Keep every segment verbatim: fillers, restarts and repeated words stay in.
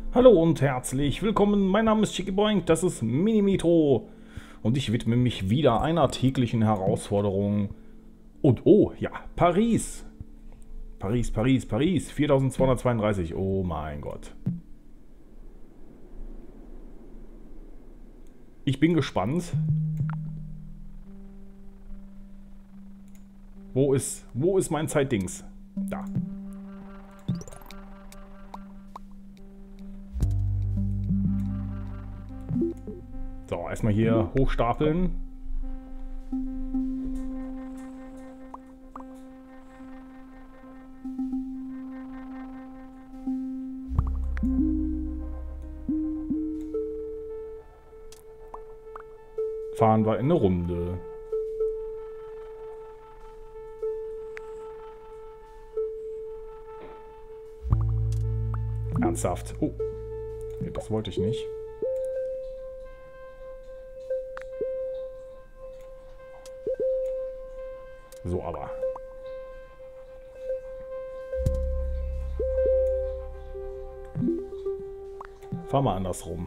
Hallo und herzlich willkommen, mein Name ist Chicky Boing, das ist Minimetro und ich widme mich wieder einer täglichen Herausforderung. Und oh, ja, Paris. Paris, Paris, Paris, viertausendzweihundertzweiunddreißig, oh mein Gott. Ich bin gespannt. Wo ist, wo ist mein Zeitdings? Da. So, erstmal hier hochstapeln. Fahren wir in eine Runde. Ernsthaft. Oh, nee, das wollte ich nicht. So aber. Fahr mal andersrum.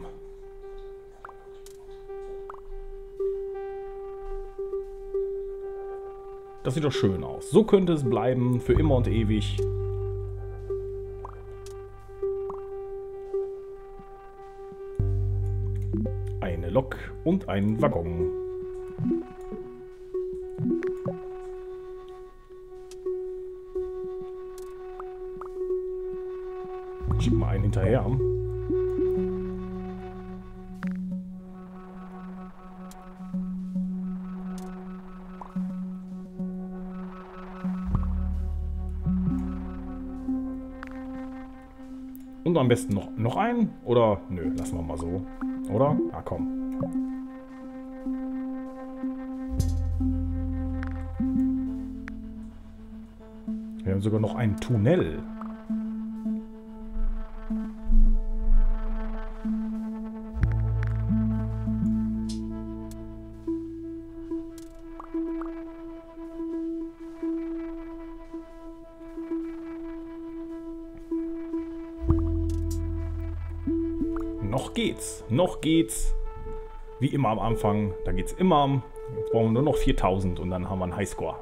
Das sieht doch schön aus. So könnte es bleiben, für immer und ewig. Eine Lok und ein Waggon. Schick mal einen hinterher. Und am besten noch, noch einen? Oder? Nö, lassen wir mal so. Oder? Na komm. Wir haben sogar noch einen Tunnel. Noch geht's, noch geht's. Wie immer am Anfang, da geht's immer. Jetzt brauchen wir nur noch viertausend und dann haben wir einen Highscore.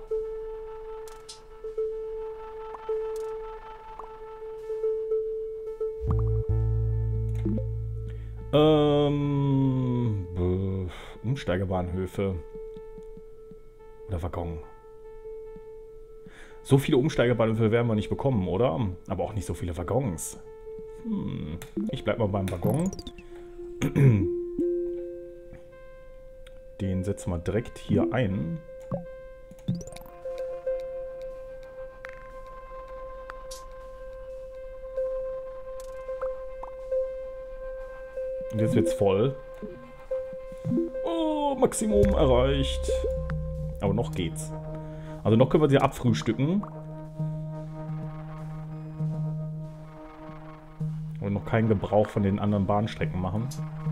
Ähm, äh, Umsteigebahnhöfe oder Waggon. So viele Umsteigebahnhöfe werden wir nicht bekommen, oder? Aber auch nicht so viele Waggons. Hm, ich bleib mal beim Waggon. Den setzen wir direkt hier ein. Und jetzt wird's voll. Oh, Maximum erreicht. Aber noch geht's. Also noch können wir sie abfrühstücken. Und noch keinen Gebrauch von den anderen Bahnstrecken machen.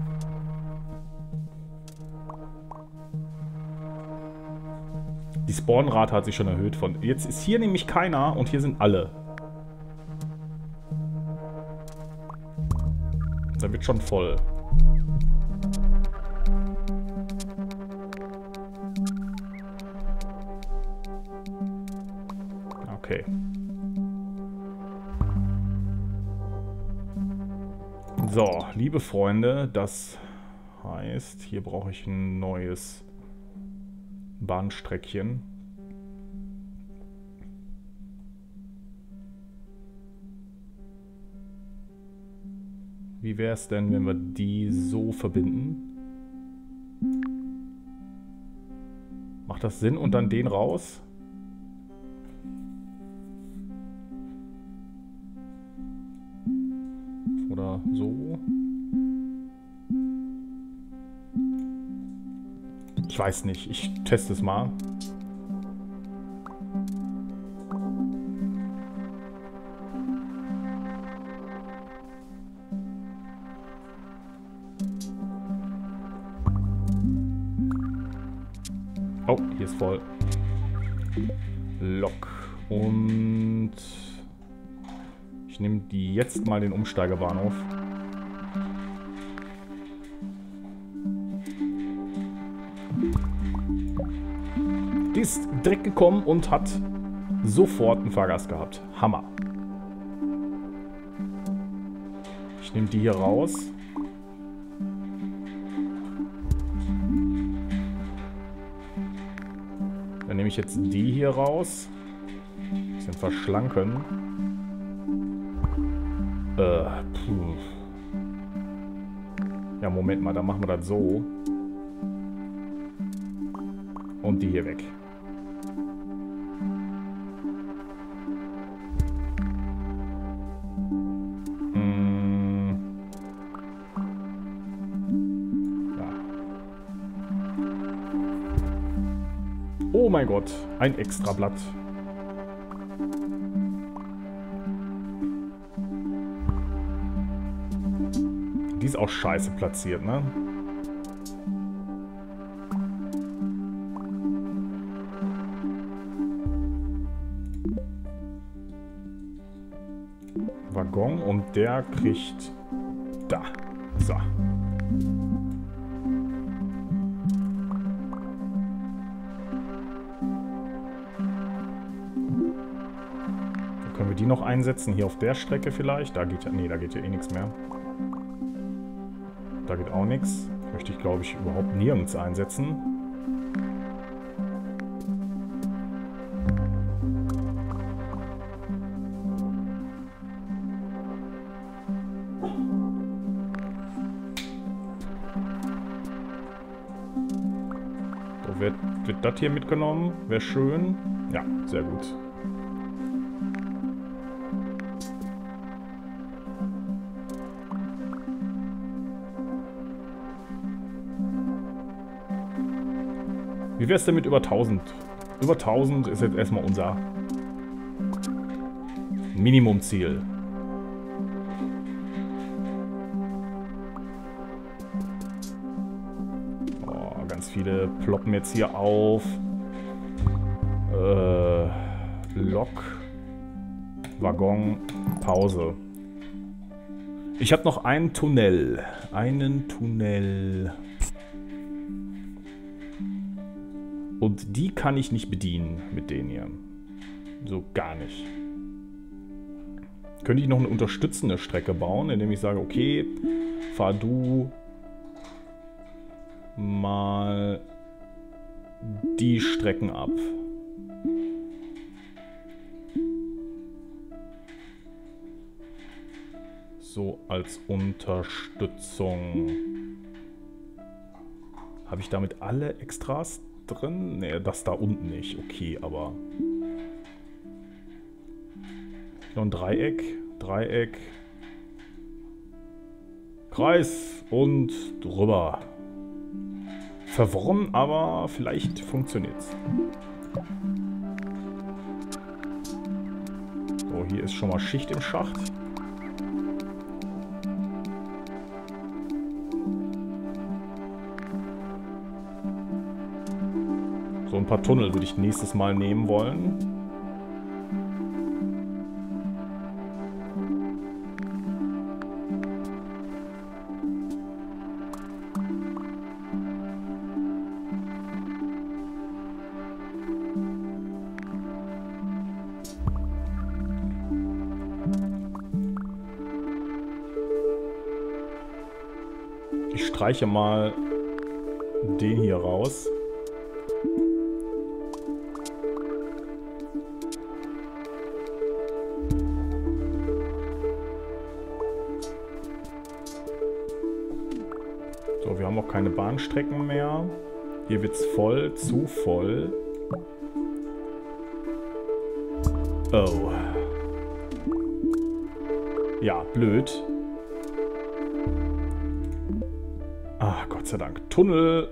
Die Spawnrate hat sich schon erhöht. Von jetzt ist hier nämlich keiner und hier sind alle. Da wird schon voll. Okay. So, liebe Freunde, das heißt, hier brauche ich ein neues Bahnstreckchen. Wie wäre es denn, wenn wir die so verbinden? Macht das Sinn? Und dann den raus? Oder so? Ich weiß nicht. Ich teste es mal. Oh, hier ist voll. Lok. Und ich nehme die jetzt mal den Umsteigerbahnhof. Die ist direkt gekommen und hat sofort einen Fahrgast gehabt. Hammer. Ich nehme die hier raus. Dann nehme ich jetzt die hier raus. Ein bisschen verschlanken. Äh, puh. Ja, Moment mal, dann machen wir das so. Und die hier weg. Hm. Ja. Oh mein Gott, ein extra Blatt. Die ist auch scheiße platziert, ne? Waggon und der kriegt da. So. Da können wir die noch einsetzen. Hier auf der Strecke vielleicht. Da geht ja. Nee, da geht ja eh nichts mehr. Da geht auch nichts. Möchte ich, glaube ich, überhaupt nirgends einsetzen. So, wird, wird das hier mitgenommen? Wäre schön. Ja, sehr gut. Wie wäre es denn mit über tausend? Über tausend ist jetzt erstmal unser Minimumziel. Oh, ganz viele ploppen jetzt hier auf. Äh, Lok, Waggon, Pause. Ich habe noch einen Tunnel. Einen Tunnel. Und die kann ich nicht bedienen mit denen hier. So gar nicht. Könnte ich noch eine unterstützende Strecke bauen, indem ich sage, okay, fahr du mal die Strecken ab. So als Unterstützung. Habe ich damit alle Extras drin? Ne, das da unten nicht. Okay, aber... Noch ein Dreieck. Dreieck. Kreis und drüber. Verworren, aber vielleicht funktioniert's. So, hier ist schon mal Schicht im Schacht. So ein paar Tunnel würde ich nächstes Mal nehmen wollen. Ich streiche mal den hier raus. So, wir haben auch keine Bahnstrecken mehr. Hier wird es voll, zu voll. Oh. Ja, blöd. Ah, Gott sei Dank. Tunnel.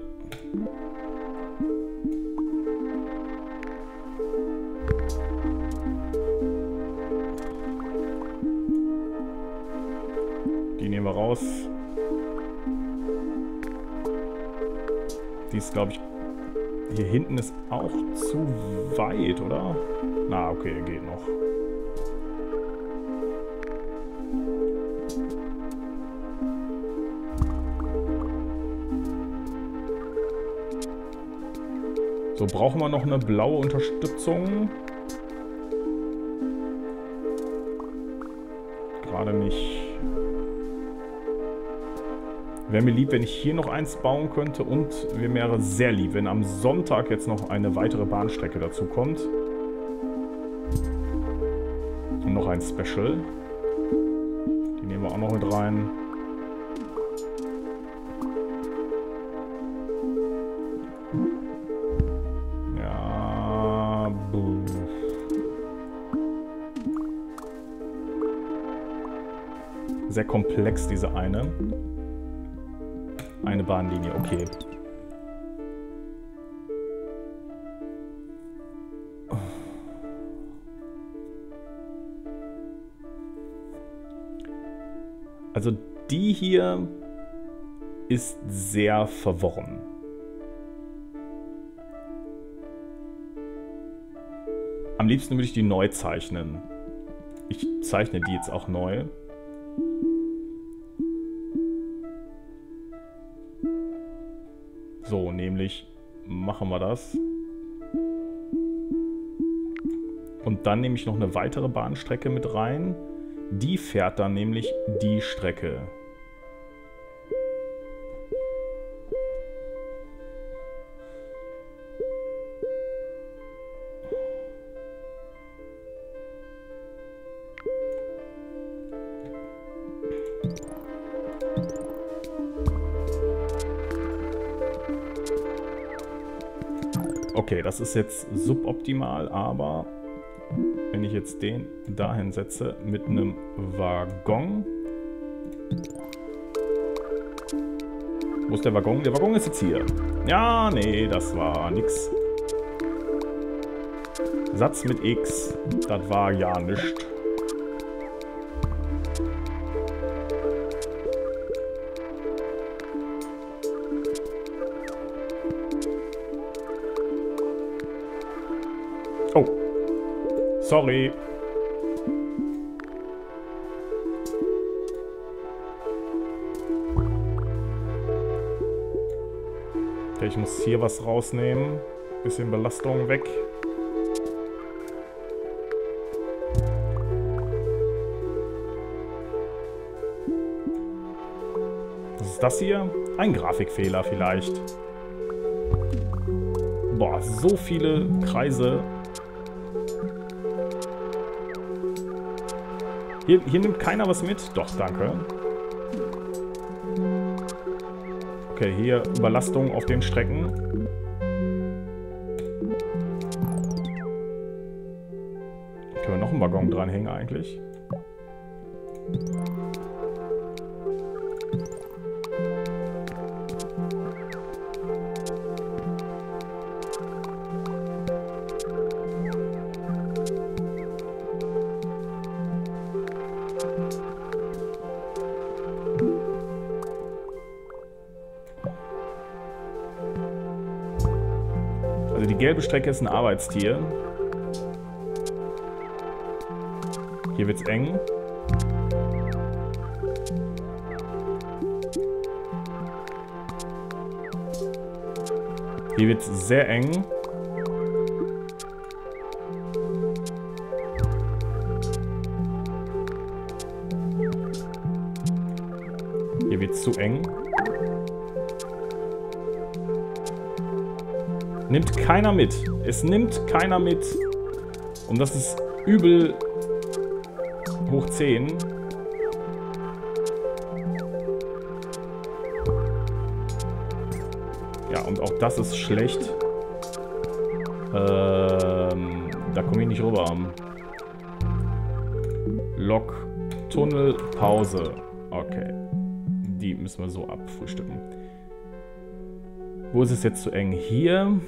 Die nehmen wir raus. Die ist, glaube ich... Hier hinten ist auch zu weit, oder? Na, okay, geht noch. So, brauchen wir noch eine blaue Unterstützung? Gerade nicht. Wäre mir lieb, wenn ich hier noch eins bauen könnte und mir wäre sehr lieb, wenn am Sonntag jetzt noch eine weitere Bahnstrecke dazu kommt. Und noch ein Special. Die nehmen wir auch noch mit rein. Ja, buh. Sehr komplex, diese eine. Eine Bahnlinie, okay. Also die hier ist sehr verworren. Am liebsten würde ich die neu zeichnen. Ich zeichne die jetzt auch neu. So, nämlich machen wir das. Und dann nehme ich noch eine weitere Bahnstrecke mit rein. Die fährt dann nämlich die Strecke. Okay, das ist jetzt suboptimal, aber wenn ich jetzt den dahin setze mit einem Waggon. Wo ist der Waggon? Der Waggon ist jetzt hier. Ja, nee, das war nix. Satz mit X, das war ja nichts. Oh. Sorry. Okay, ich muss hier was rausnehmen. Bisschen Belastung weg. Was ist das hier? Ein Grafikfehler vielleicht. Boah, so viele Kreise. Hier, hier nimmt keiner was mit? Doch, danke. Okay, hier Überlastung auf den Strecken. Können wir noch einen Waggon dranhängen eigentlich? Also die gelbe Strecke ist ein Arbeitstier. Hier wird's eng. Hier wird's sehr eng. Hier wird's zu eng. Nimmt keiner mit. Es nimmt keiner mit. Und das ist übel hoch zehn. Ja, und auch das ist schlecht. Ähm, da komme ich nicht rüber. Lok, Tunnel, Pause. Okay. Die müssen wir so abfrühstücken. Wo ist es jetzt zu eng? Hier.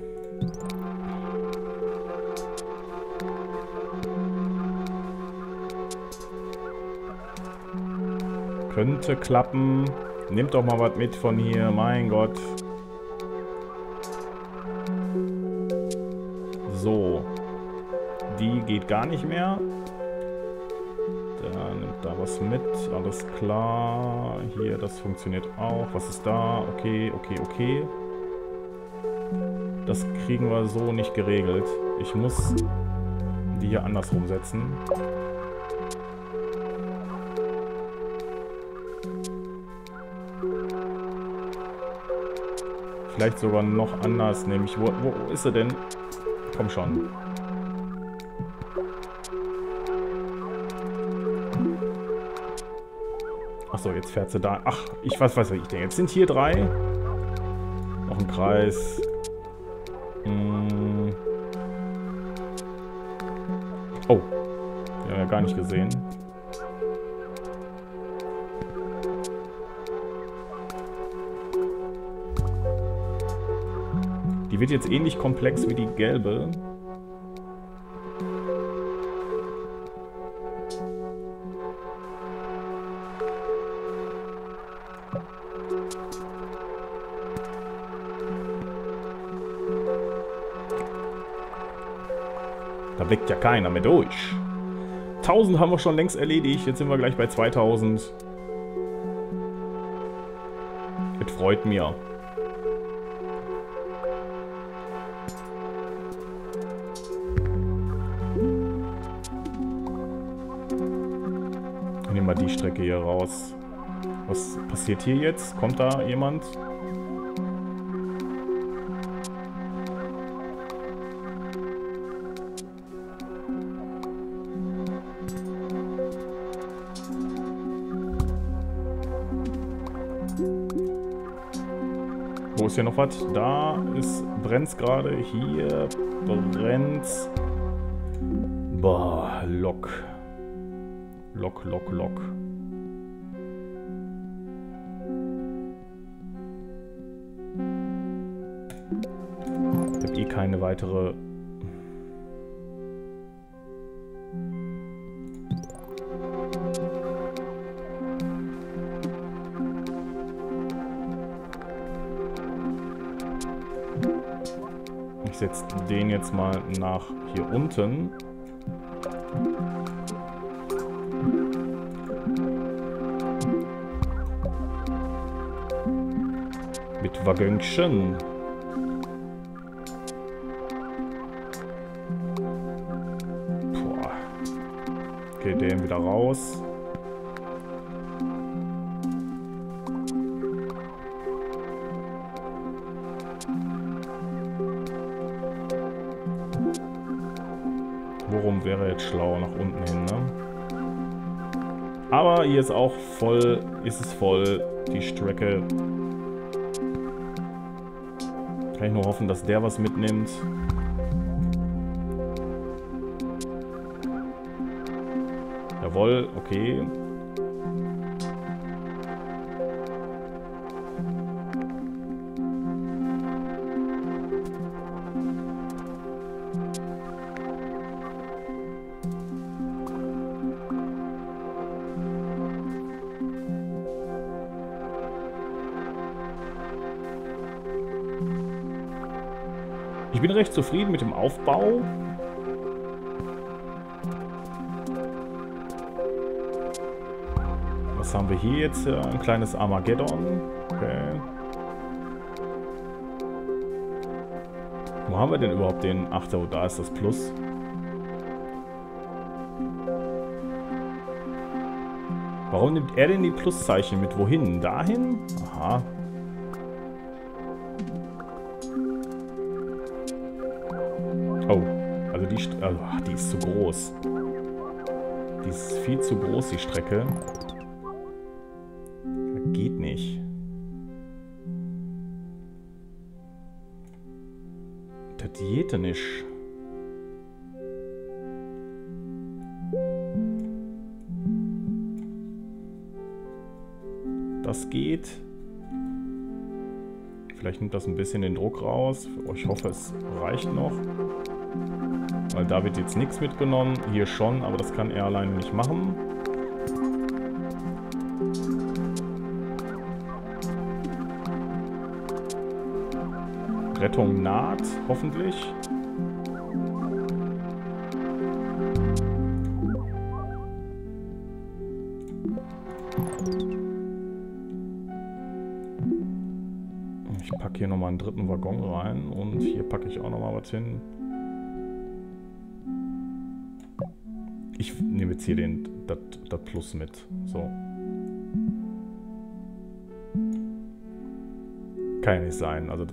Könnte klappen. Nehmt doch mal was mit von hier. Mein Gott. So. Die geht gar nicht mehr. Da nimmt da was mit. Alles klar. Hier, das funktioniert auch. Was ist da? Okay, okay, okay. das kriegen wir so nicht geregelt. Ich muss die hier andersrum setzen. Vielleicht sogar noch anders, nämlich, wo, wo ist er denn? Komm schon. Achso, jetzt fährt sie da. Ach, ich weiß, weiß, was ich denke. Jetzt sind hier drei. Noch ein Kreis. Hm. Oh. Die haben wir gar nicht gesehen. Die wird jetzt ähnlich komplex wie die gelbe. Da blickt ja keiner mehr durch. tausend haben wir schon längst erledigt. Jetzt sind wir gleich bei zweitausend. Das freut mich. Nehmen wir die Strecke hier raus. Was passiert hier jetzt? Kommt da jemand? Wo ist hier noch was? Da ist brennt's gerade. Hier brennt's. Boah, Lok. Lok, Lok, Lok. Ich habe eh keine weitere. Ich setze den jetzt mal nach hier unten. Mit Waggönchen. Boah. Okay, den wieder raus. Worum wäre jetzt schlau? Nach unten hin, ne? Aber hier ist auch voll, ist es voll, die Strecke. Kann ich nur hoffen, dass der was mitnimmt. Jawohl, okay. Ich bin recht zufrieden mit dem Aufbau. Was haben wir hier jetzt? Ein kleines Armageddon. Okay. Wo haben wir denn überhaupt den? Ach, da ist das Plus. Warum nimmt er denn die Pluszeichen mit? Wohin? Dahin? Aha. Oh, also die, St also, ach, die ist zu groß. Die ist viel zu groß, die Strecke. Das geht nicht. Das geht nicht. Das geht. Vielleicht nimmt das ein bisschen den Druck raus. Ich hoffe, es reicht noch. Weil da wird jetzt nichts mitgenommen. Hier schon, aber das kann er alleine nicht machen. Rettung naht, hoffentlich. Ich packe hier nochmal einen dritten Waggon rein und hier packe ich auch nochmal was hin. Ich nehme jetzt hier den, das, das Plus mit. So. Kann ja nicht sein. Also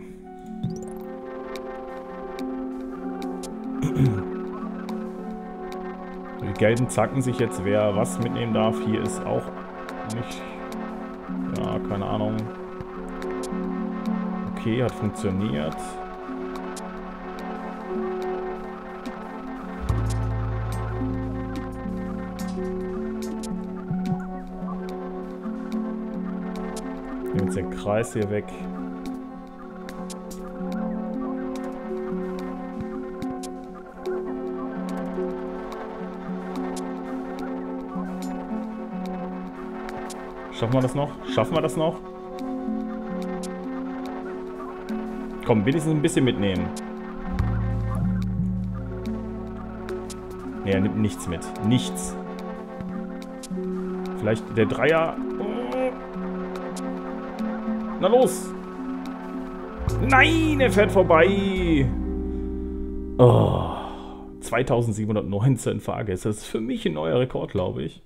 die Gelben zacken sich jetzt, wer was mitnehmen darf. Hier ist auch nicht... Ja, keine Ahnung. Okay, hat funktioniert. Nehmen jetzt den Kreis hier weg. Schaffen wir das noch? Schaffen wir das noch? Komm, wenigstens ein bisschen mitnehmen. Ne, er nimmt nichts mit. Nichts. Vielleicht der Dreier. Na los! Nein, er fährt vorbei! Oh, zweitausendsiebenhundertneunzehn Fahrgäste. Das ist für mich ein neuer Rekord, glaube ich.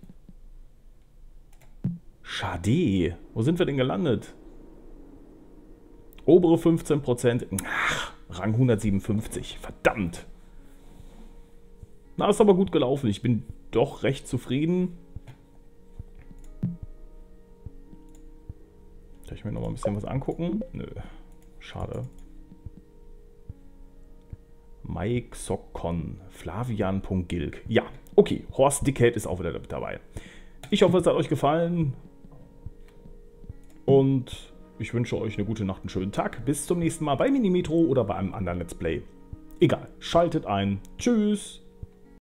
Schade. Wo sind wir denn gelandet? Obere fünfzehn Prozent. Ach, Rang hundertsiebenundfünfzig. Verdammt. Na, ist aber gut gelaufen. Ich bin doch recht zufrieden. Soll ich mir noch mal ein bisschen was angucken? Nö. Schade. Mike Sockon. Flavian.gilg. Ja, okay. Horst Dickhead ist auch wieder dabei. Ich hoffe, es hat euch gefallen. Und ich wünsche euch eine gute Nacht, einen schönen Tag. Bis zum nächsten Mal bei Minimetro oder bei einem anderen Let's Play. Egal, schaltet ein. Tschüss.